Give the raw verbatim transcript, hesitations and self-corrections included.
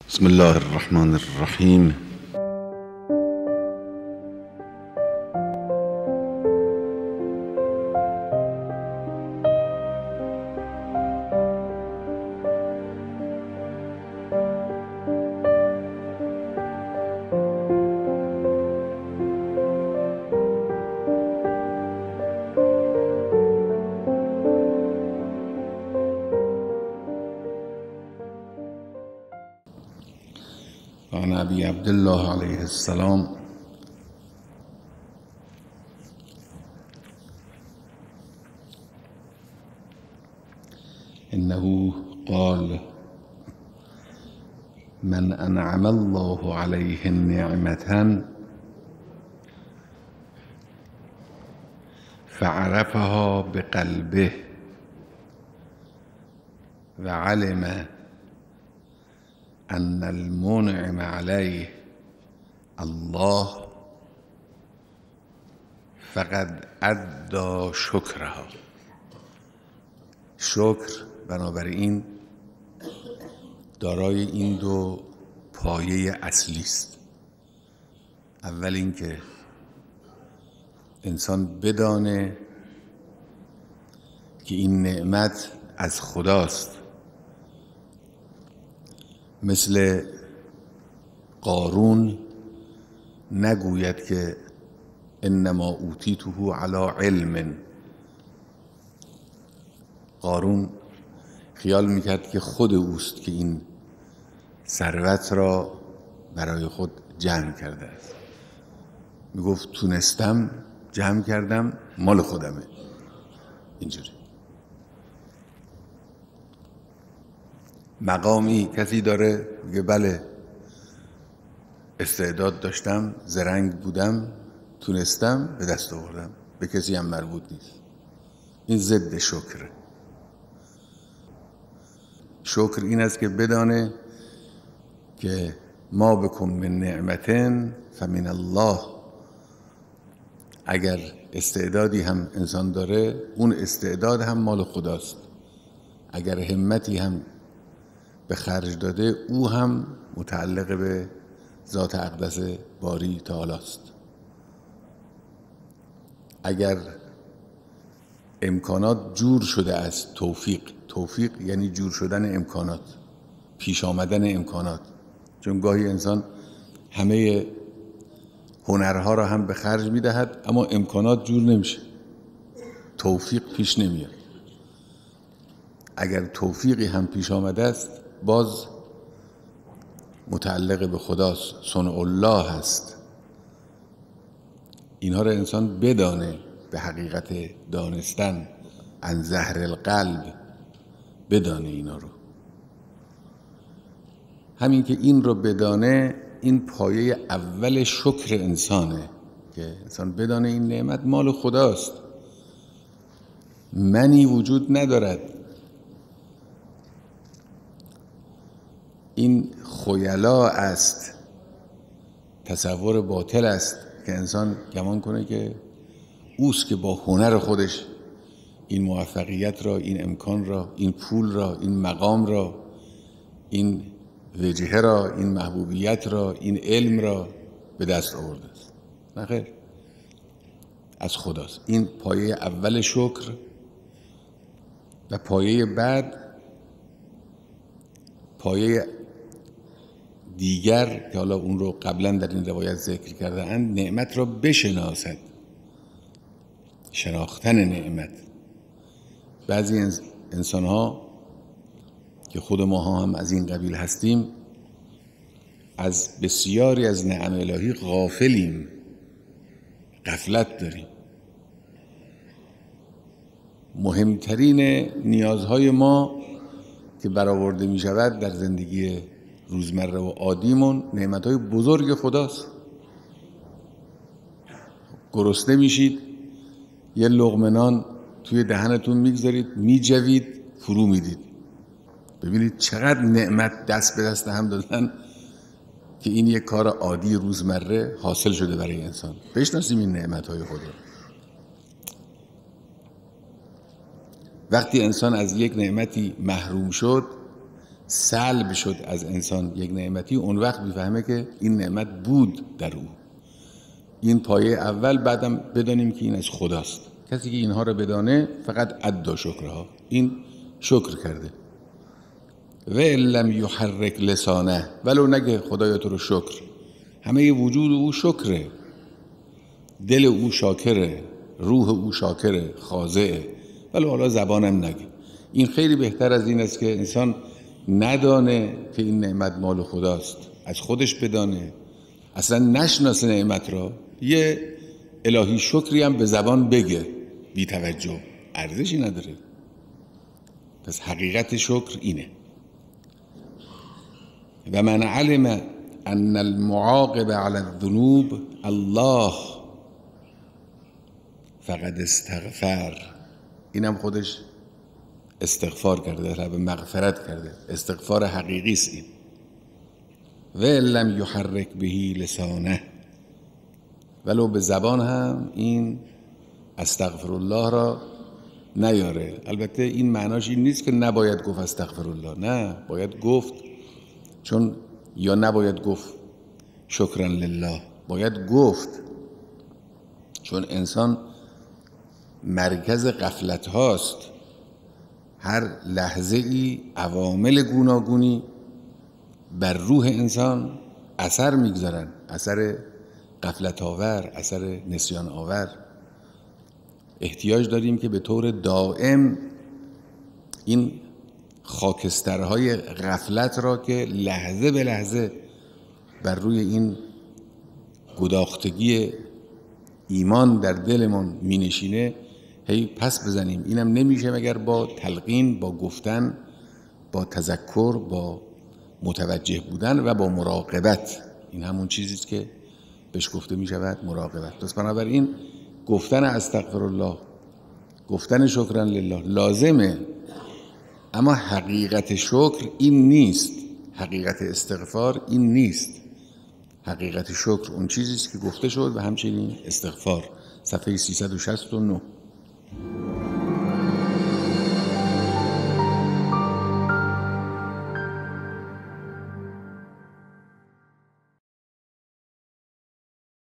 بسم الله الرحمن الرحیم. عن ابی عبدالله علیه السلام انه قال: من انعم الله علیه نعمة فعرفها بقلبه وعلم ان المنعم علیه الله فقد ادی شکرها. شکر بنابراین دارای این دو پایه اصلی است. اول اینکه انسان بدانه که این نعمت از خداست، مثل قارون نگوید که انما اوتیته علی علم. قارون خیال میکرد که خود اوست که این ثروت را برای خود جمع کرده است. میگفت تونستم جمع کردم، مال خودمه. اینجوری مقامی کسی داره میگه بله استعداد داشتم، زرنگ بودم، تونستم، به دست آوردم، به کسی هم مربوط نیست. این ضد شکره. شکر این است که بدانه که ما بکن من نعمتن فمن الله. اگر استعدادی هم انسان داره، اون استعداد هم مال خداست. اگر همتی هم به خرج داده، او هم متعلق به ذات اقدس باری تعالی است. اگر امکانات جور شده است، توفیق توفیق یعنی جور شدن امکانات، پیش آمدن امکانات. چون گاهی انسان همه هنرها را هم به خرج میدهد اما امکانات جور نمیشه، توفیق پیش نمیاد. اگر توفیقی هم پیش آمده است، باز متعلق به خداست، صنع الله هست. اینها را انسان بدانه، به حقیقت دانستن، عن ظهر القلب بدانه اینا رو. همین که این رو بدانه، این پایه اول شکر انسانه، که انسان بدانه این نعمت مال خداست، منی وجود ندارد. این خیلا است، تصور باطل است که انسان گمان کنه که اوست که با هنر خودش این موفقیت را، این امکان را، این پول را، این مقام را، این وجهه را، این محبوبیت را، این علم را به دست آورده است. نه خیر، از خداست. این پایه اول شکر. و پایه بعد، پایه دیگر که حالا اون رو قبلا در این روایت ذکر کرده اند، نعمت را بشناسد. شناختن نعمت. بعضی انسان ها که خود ما ها هم از این قبیل هستیم، از بسیاری از نعم الهی غافلیم، غفلت داریم. مهمترین نیازهای ما که برآورده می شود در زندگی روزمره و عادیمون، نعمتهای بزرگ خداست. گرسنه میشید، یه لقمه نان توی دهنتون میگذارید، میجوید، فرو میدید. ببینید چقدر نعمت دست به دست هم دادن که این یک کار عادی روزمره حاصل شده برای انسان. بشناسیم این نعمتهای خدا. وقتی انسان از یک نعمتی محروم شد، سلب شد از انسان یک نعمتی، اون وقت میفهمه که این نعمت بود در او. این پایه اول. بعدم بدانیم که این از خداست. کسی که اینها رو بدانه فقط ادا شکرها، این شکر کرده. و لم یحرک لسانه، ولو نگه خدایا تو رو شکر، همه وجود او شکره، دل او شاکره، روح او شاکره، خاضعه، ولو حالا زبانم نگه. این خیلی بهتر از این است که انسان ندانه که این نعمت مال خداست، از خودش بدانه، اصلا نشناسه نعمت را، یه الهی شکری هم به زبان بگه بی توجه، ارزشی نداره. پس حقیقت شکر اینه. و من علم ان المعاقب علی الذنوب الله فقد استغفر، اینم خودش استغفار کرده، طلب مغفرت کرده، استغفار حقیقی است این. و لم یحرک به لسانه، ولو به زبان هم این استغفر الله را نیاره. البته این معناش این نیست که نباید گفت استغفر الله، نه، باید گفت. چون یا نباید گفت شکرا لله، باید گفت، چون انسان مرکز غفلت هاست. هر لحظه ای عوامل گوناگونی بر روح انسان اثر میگذارن، اثر غفلت آور، اثر نسیان آور. احتیاج داریم که به طور دائم این خاکسترهای غفلت را که لحظه به لحظه بر روی این گداختگی ایمان در دلمون می نشینه هی پس بزنیم. اینم نمیشه مگر با تلقین، با گفتن، با تذکر، با متوجه بودن و با مراقبت. این همون چیزیست که بهش گفته می شود مراقبت. پس بنابراین گفتن استغفر الله، گفتن شکرا لله لازمه، اما حقیقت شکر این نیست، حقیقت استغفار این نیست. حقیقت شکر اون چیزیست که گفته شد و همچنین استغفار. صفحه سیصد و شصت و نه.